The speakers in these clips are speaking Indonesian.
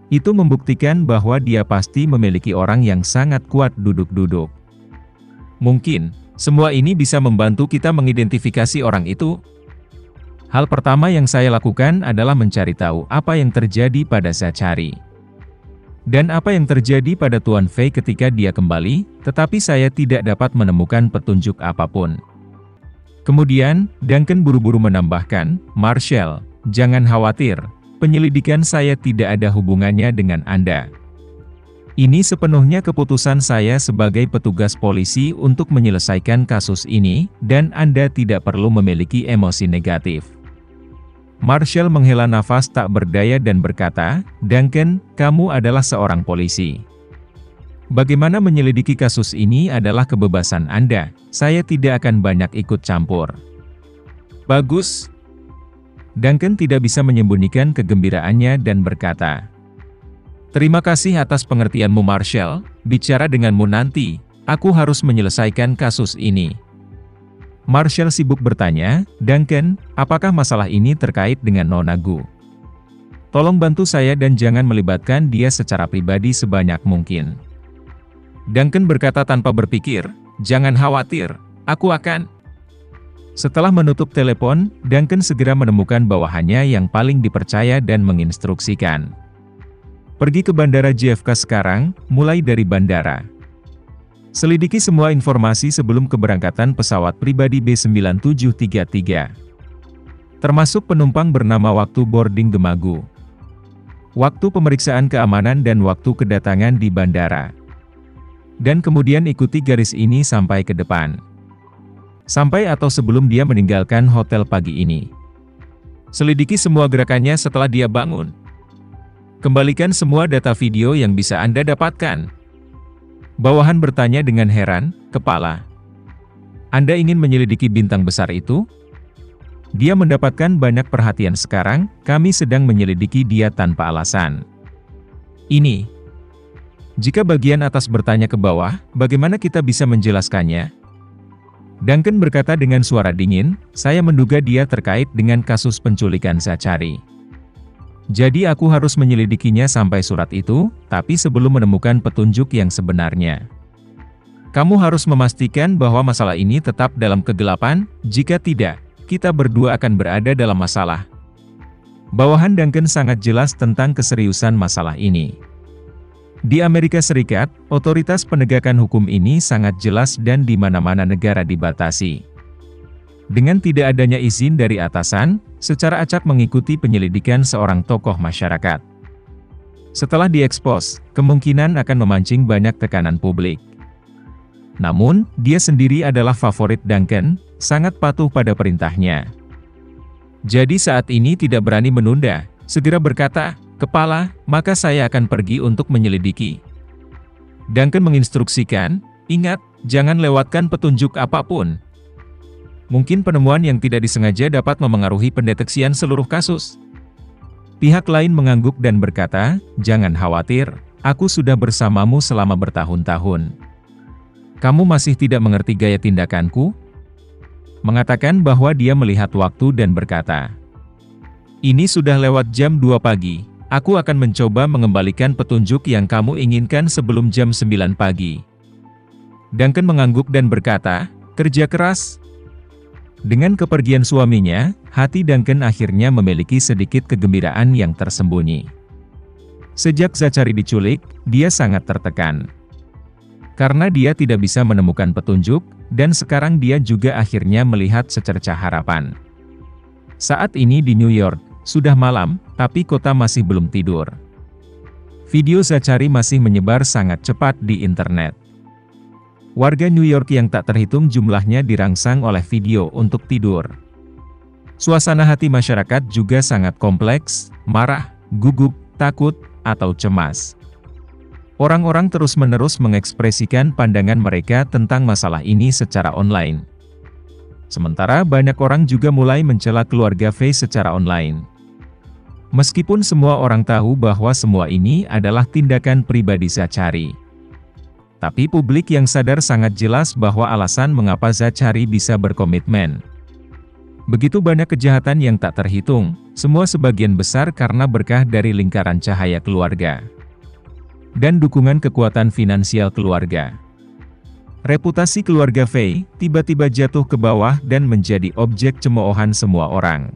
Itu membuktikan bahwa dia pasti memiliki orang yang sangat kuat duduk-duduk. Mungkin, semua ini bisa membantu kita mengidentifikasi orang itu. Hal pertama yang saya lakukan adalah mencari tahu apa yang terjadi pada Zachary. Dan apa yang terjadi pada Tuan Fei ketika dia kembali, tetapi saya tidak dapat menemukan petunjuk apapun. Kemudian, Duncan buru-buru menambahkan, "Marshall, jangan khawatir, penyelidikan saya tidak ada hubungannya dengan Anda. Ini sepenuhnya keputusan saya sebagai petugas polisi untuk menyelesaikan kasus ini, dan Anda tidak perlu memiliki emosi negatif." Marshall menghela nafas tak berdaya dan berkata, "Duncan, kamu adalah seorang polisi. Bagaimana menyelidiki kasus ini adalah kebebasan Anda, saya tidak akan banyak ikut campur." "Bagus." Duncan tidak bisa menyembunyikan kegembiraannya dan berkata, "Terima kasih atas pengertianmu Marshall, bicara denganmu nanti, aku harus menyelesaikan kasus ini." Marshall sibuk bertanya, "Duncan, apakah masalah ini terkait dengan Nona Gu? Tolong bantu saya dan jangan melibatkan dia secara pribadi sebanyak mungkin." Duncan berkata tanpa berpikir, "Jangan khawatir, aku akan..." Setelah menutup telepon, Duncan segera menemukan bawahannya yang paling dipercaya dan menginstruksikan. "Pergi ke Bandara JFK sekarang, mulai dari bandara. Selidiki semua informasi sebelum keberangkatan pesawat pribadi B9733. Termasuk penumpang bernama waktu boarding Gemagu, waktu pemeriksaan keamanan dan waktu kedatangan di bandara. Dan kemudian ikuti garis ini sampai ke depan. Sampai atau sebelum dia meninggalkan hotel pagi ini. Selidiki semua gerakannya setelah dia bangun. Kembalikan semua data video yang bisa Anda dapatkan." Bawahan bertanya dengan heran, "Kepala, Anda ingin menyelidiki bintang besar itu? Dia mendapatkan banyak perhatian sekarang, kami sedang menyelidiki dia tanpa alasan. Ini." Jika bagian atas bertanya ke bawah, bagaimana kita bisa menjelaskannya? Duncan berkata dengan suara dingin, "Saya menduga dia terkait dengan kasus penculikan Zachary. Jadi aku harus menyelidikinya sampai surat itu, tapi sebelum menemukan petunjuk yang sebenarnya. Kamu harus memastikan bahwa masalah ini tetap dalam kegelapan, jika tidak, kita berdua akan berada dalam masalah." Bawahan Duncan sangat jelas tentang keseriusan masalah ini. Di Amerika Serikat, otoritas penegakan hukum ini sangat jelas dan di mana-mana negara dibatasi. Dengan tidak adanya izin dari atasan, secara acak mengikuti penyelidikan seorang tokoh masyarakat. Setelah diekspos, kemungkinan akan memancing banyak tekanan publik. Namun, dia sendiri adalah favorit Duncan, sangat patuh pada perintahnya. Jadi saat ini tidak berani menunda, segera berkata, "Kepala, maka saya akan pergi untuk menyelidiki." Duncan menginstruksikan, "Ingat, jangan lewatkan petunjuk apapun. Mungkin penemuan yang tidak disengaja dapat memengaruhi pendeteksian seluruh kasus." Pihak lain mengangguk dan berkata, "Jangan khawatir, aku sudah bersamamu selama bertahun-tahun. Kamu masih tidak mengerti gaya tindakanku?" Mengatakan bahwa dia melihat waktu dan berkata, "Ini sudah lewat jam 2 pagi, aku akan mencoba mengembalikan petunjuk yang kamu inginkan sebelum jam 9 pagi." Duncan mengangguk dan berkata, "Kerja keras." Dengan kepergian suaminya, hati Duncan akhirnya memiliki sedikit kegembiraan yang tersembunyi. Sejak Zachary diculik, dia sangat tertekan. Karena dia tidak bisa menemukan petunjuk, dan sekarang dia juga akhirnya melihat secercah harapan. Saat ini di New York, sudah malam, tapi kota masih belum tidur. Video Zachary masih menyebar sangat cepat di internet. Warga New York yang tak terhitung jumlahnya dirangsang oleh video untuk tidur. Suasana hati masyarakat juga sangat kompleks, marah, gugup, takut, atau cemas. Orang-orang terus-menerus mengekspresikan pandangan mereka tentang masalah ini secara online. Sementara banyak orang juga mulai mencela keluarga Fei secara online. Meskipun semua orang tahu bahwa semua ini adalah tindakan pribadi Zachary. Tapi publik yang sadar sangat jelas bahwa alasan mengapa Zachary bisa berkomitmen. Begitu banyak kejahatan yang tak terhitung, Semua sebagian besar karena berkah dari lingkaran cahaya keluarga dan dukungan kekuatan finansial keluarga. Reputasi keluarga Fei tiba-tiba jatuh ke bawah dan menjadi objek cemoohan semua orang.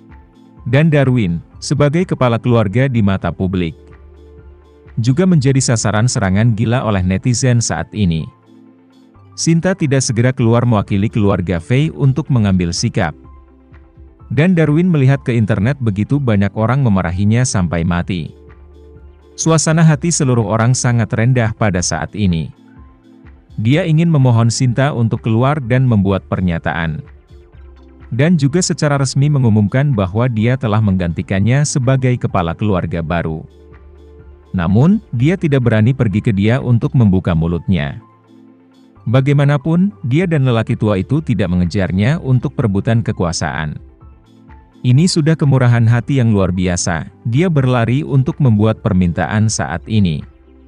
Dan Darwin, sebagai kepala keluarga di mata publik, juga menjadi sasaran serangan gila oleh netizen saat ini. Sinta tidak segera keluar mewakili keluarga Fei untuk mengambil sikap. Dan Darwin melihat ke internet begitu banyak orang memarahinya sampai mati. Suasana hati seluruh orang sangat rendah pada saat ini. Dia ingin memohon Sinta untuk keluar dan membuat pernyataan. Dan juga secara resmi mengumumkan bahwa dia telah menggantikannya sebagai kepala keluarga baru. Namun, dia tidak berani pergi ke dia untuk membuka mulutnya. Bagaimanapun, dia dan lelaki tua itu tidak mengejarnya untuk perebutan kekuasaan. Ini sudah kemurahan hati yang luar biasa, dia berlari untuk membuat permintaan saat ini.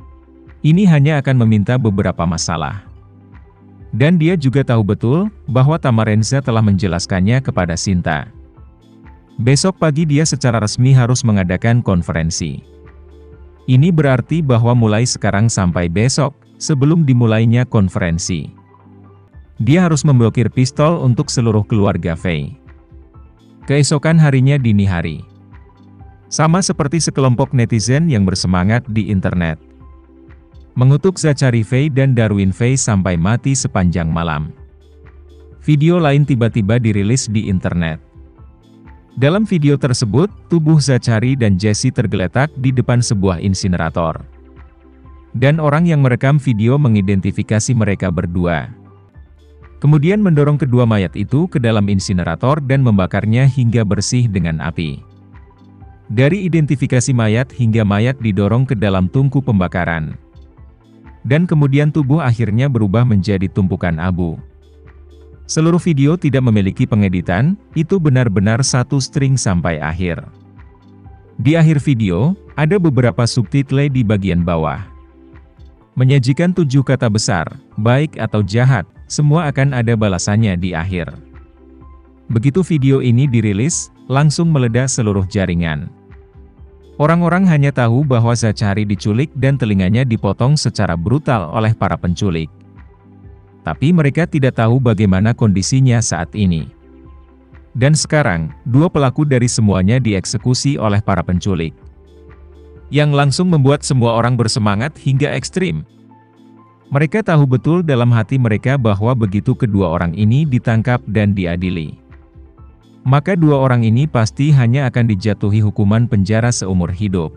Ini hanya akan meminta beberapa masalah. Dan dia juga tahu betul, bahwa Tamarenza telah menjelaskannya kepada Sinta. Besok pagi dia secara resmi harus mengadakan konferensi. Ini berarti bahwa mulai sekarang sampai besok, sebelum dimulainya konferensi, dia harus memblokir pistol untuk seluruh keluarga Fei. Keesokan harinya dini hari, sama seperti sekelompok netizen yang bersemangat di internet, mengutuk Zachary Fei dan Darwin Fei sampai mati sepanjang malam. Video lain tiba-tiba dirilis di internet. Dalam video tersebut, tubuh Zachary dan Jesse tergeletak di depan sebuah insinerator. Dan orang yang merekam video mengidentifikasi mereka berdua. Kemudian mendorong kedua mayat itu ke dalam insinerator dan membakarnya hingga bersih dengan api. Dari identifikasi mayat hingga mayat didorong ke dalam tungku pembakaran. Dan kemudian tubuh akhirnya berubah menjadi tumpukan abu. Seluruh video tidak memiliki pengeditan, itu benar-benar satu string sampai akhir. Di akhir video, ada beberapa subtitle di bagian bawah. Menyajikan 7 kata besar, baik atau jahat, semua akan ada balasannya di akhir. Begitu video ini dirilis, langsung meledak seluruh jaringan. Orang-orang hanya tahu bahwa Zachary diculik dan telinganya dipotong secara brutal oleh para penculik. Tapi mereka tidak tahu bagaimana kondisinya saat ini. Dan sekarang, 2 pelaku dari semuanya dieksekusi oleh para penculik. Yang langsung membuat semua orang bersemangat hingga ekstrim. Mereka tahu betul dalam hati mereka bahwa begitu kedua orang ini ditangkap dan diadili, maka 2 orang ini pasti hanya akan dijatuhi hukuman penjara seumur hidup.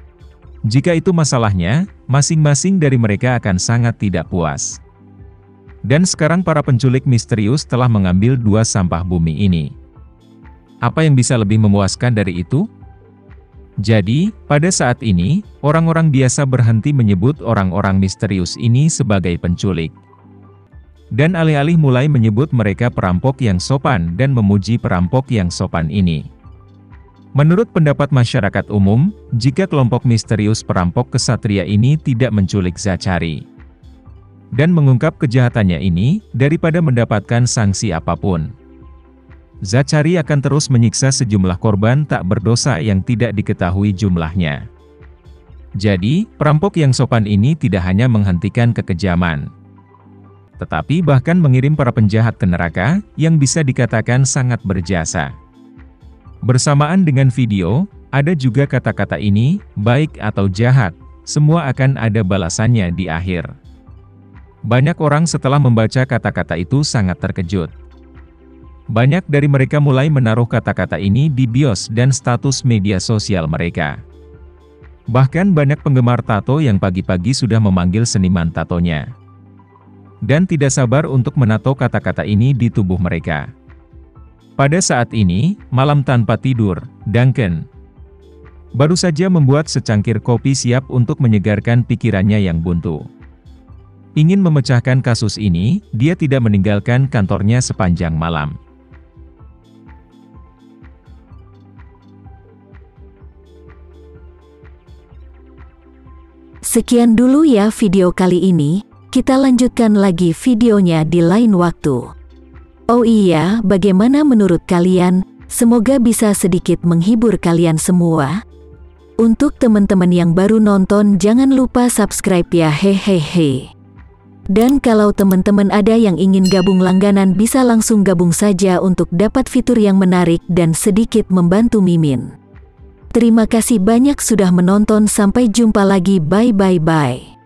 Jika itu masalahnya, masing-masing dari mereka akan sangat tidak puas. Dan sekarang para penculik misterius telah mengambil 2 sampah bumi ini. Apa yang bisa lebih memuaskan dari itu? Jadi, pada saat ini, orang-orang biasa berhenti menyebut orang-orang misterius ini sebagai penculik. Dan alih-alih mulai menyebut mereka perampok yang sopan dan memuji perampok yang sopan ini. Menurut pendapat masyarakat umum, jika kelompok misterius perampok kesatria ini tidak menculik Zachary dan mengungkap kejahatannya ini, daripada mendapatkan sanksi apapun, Zachary akan terus menyiksa sejumlah korban tak berdosa yang tidak diketahui jumlahnya. Jadi, perampok yang sopan ini tidak hanya menghentikan kekejaman, tetapi bahkan mengirim para penjahat ke neraka, yang bisa dikatakan sangat berjasa. Bersamaan dengan video, ada juga kata-kata ini, baik atau jahat, semua akan ada balasannya di akhir. Banyak orang setelah membaca kata-kata itu sangat terkejut. Banyak dari mereka mulai menaruh kata-kata ini di bios dan status media sosial mereka. Bahkan banyak penggemar tato yang pagi-pagi sudah memanggil seniman tatonya. Dan tidak sabar untuk menato kata-kata ini di tubuh mereka. Pada saat ini, malam tanpa tidur, Duncan baru saja membuat secangkir kopi siap untuk menyegarkan pikirannya yang buntu. Ingin memecahkan kasus ini, dia tidak meninggalkan kantornya sepanjang malam. Sekian dulu ya video kali ini, kita lanjutkan lagi videonya di lain waktu. Oh iya, bagaimana menurut kalian? Semoga bisa sedikit menghibur kalian semua. Untuk teman-teman yang baru nonton, jangan lupa subscribe ya, hehehe. Dan kalau teman-teman ada yang ingin gabung langganan, bisa langsung gabung saja untuk dapat fitur yang menarik dan sedikit membantu Mimin. Terima kasih banyak sudah menonton, sampai jumpa lagi, bye.